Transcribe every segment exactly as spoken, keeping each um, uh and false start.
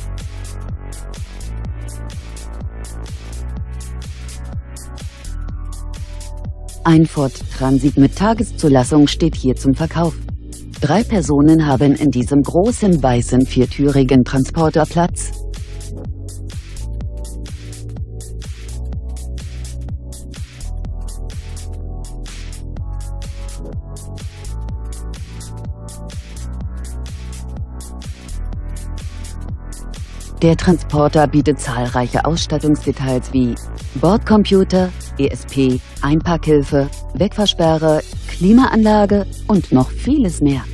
Ein Ford Transit mit Tageszulassung steht hier zum Verkauf. Drei Personen haben in diesem großen weißen viertürigen Transporter Platz. Der Transporter bietet zahlreiche Ausstattungsdetails wie Bordcomputer, E S P, Einparkhilfe, Wegfahrsperre, Klimaanlage und noch vieles mehr.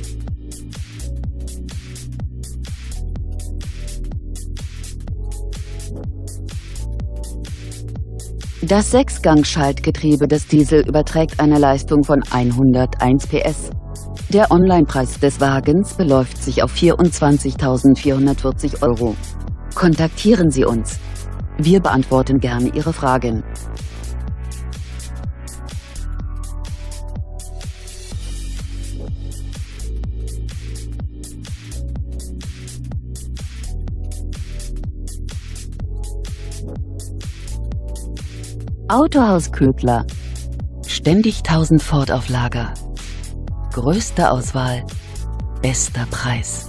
Das Sechsgang-Schaltgetriebe des Diesel überträgt eine Leistung von hunderteins P S. Der Onlinepreis des Wagens beläuft sich auf vierundzwanzigtausendvierhundertvierzig Euro. Kontaktieren Sie uns. Wir beantworten gerne Ihre Fragen. Autohaus Ködler. Ständig tausend Ford auf Lager. Größte Auswahl, bester Preis.